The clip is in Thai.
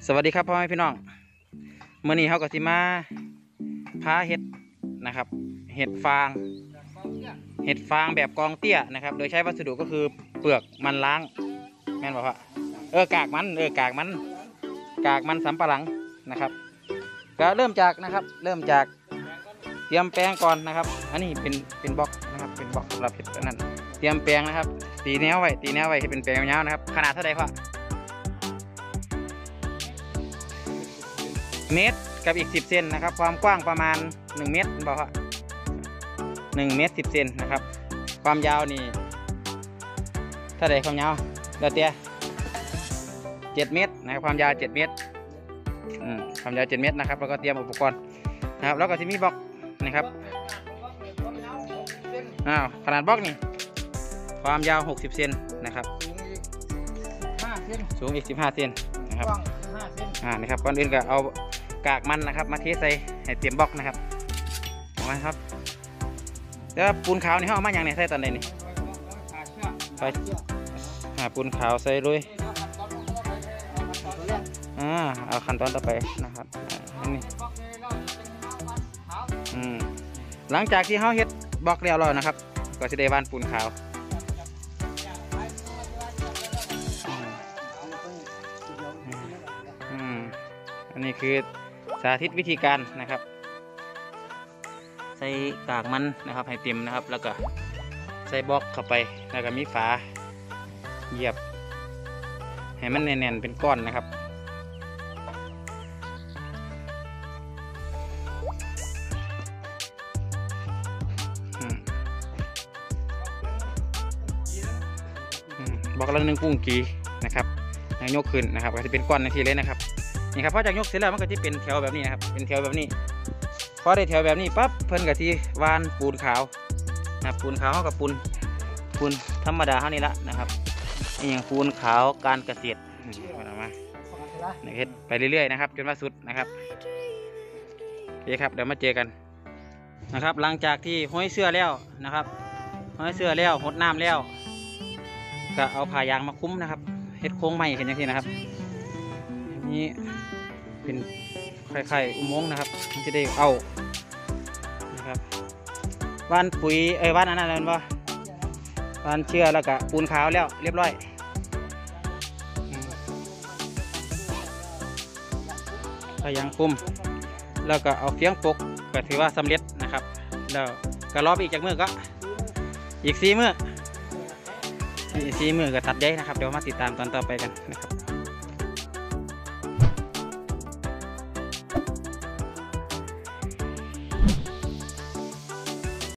สวัสดีครับพ่อแม่พี่น้องเมื่อนี้เขาก็สิมาพาเห็ดนะครับเห็ดฟางแบบกองเตี้ยนะครับโดยใช้วัสดุก็คือเปลือกมันล้างแม่นบอกว่ากากมันสำปะหลังนะครับก็เริ่มจากเตรียมแปลงก่อนนะครับอันนี้เป็นบล็อกนะครับเป็นบล็อกสำหรับเห็ดนั่นเตรียมแปลงนะครับตีแนวไว้ให้เป็นแปลงยาวนะครับขนาดเท่าไหร่พ่อเมตรกับอีก10 เซนนะครับความกว้างประมาณ1 เมตรบอกว่า1 เมตร 10 เซนนะครับความยาวนี่เท่าไหร่ความยาวเดี๋ยวเตี้ย7 เมตรนะครับความยาว7 เมตรความยาว7 เมตรนะครับแล้วก็เตรียมอุปกรณ์นะครับแล้วก็ที่มีบล็อกนะครับขนาดบล็อกนี่ความยาว60 เซนนะครับสูงอีก15 เซนนะครับนะครับก่อนอื่นก็เอากากมันนะครับมาเทใส่ให้เตรียมบล็อกนะครับมาครับแล้วปูนขาวนี่เขาเอามาอย่างไหนใส่ตอนไหนนี่ไปปูนขาวใส่เลยเอาขั้นตอนต่อไปนะครับนี่หลังจากที่เขาเฮ็ดบล็อกเรียบร้อยนะครับก็จะได้วานปูนขาวอันนี้คือสาธิตวิธีการนะครับใส่กากมันนะครับให้เต็มนะครับแล้วก็ใส่บล็อกเข้าไปแล้วก็มีฝาเหยียบให้มันแน่นๆเป็นก้อนนะครับบล็อกละ1 กุ้งกีนะครับยกขึ้นนะครับก็จะเป็นก้อนในทีเลยนะครับนี่ครับพอจากยกเสร็จแล้วมันก็จะเป็นแถวแบบนี้นะครับเป็นแถวแบบนี้พอได้แถวแบบนี้ปั๊บเพิ่นก็ที่วานปูนขาวนะครับปูนขาวเขากับปูนธรรมดาเท่านี้ละนะครับนี่อย่างปูนขาวการเกษตรมาเฮ็ดไปเรื่อยๆนะครับจนว่าสุดนะครับโอเคครับเดี๋ยวมาเจอกันนะครับหลังจากที่ห้อยเสื้อแล้วนะครับห้อยเสื้อแล้วหดน้ำแล้วก็เอาผ้ายางมาคุ้มนะครับเฮ็ดโค้งไม้ขึ้นอย่างที่นะครับนี่เป็นไข่อุโมงค์นะครับมันจะได้เอานะครับว่านปุ๋ยว่านอันนั้นเป็นว่าว่านเชื่อแล้วก็ปูนขาวแล้วเรียบร้อยพยางคุมแล้วก็เอาเฟียงปกก็ถือว่าสำเร็จนะครับแล้วก็รออีกจากมือก็อีก4 มื้อก็ตัดใยนะครับเดี๋ยวมาติดตามตอนต่อไปกันนะครับ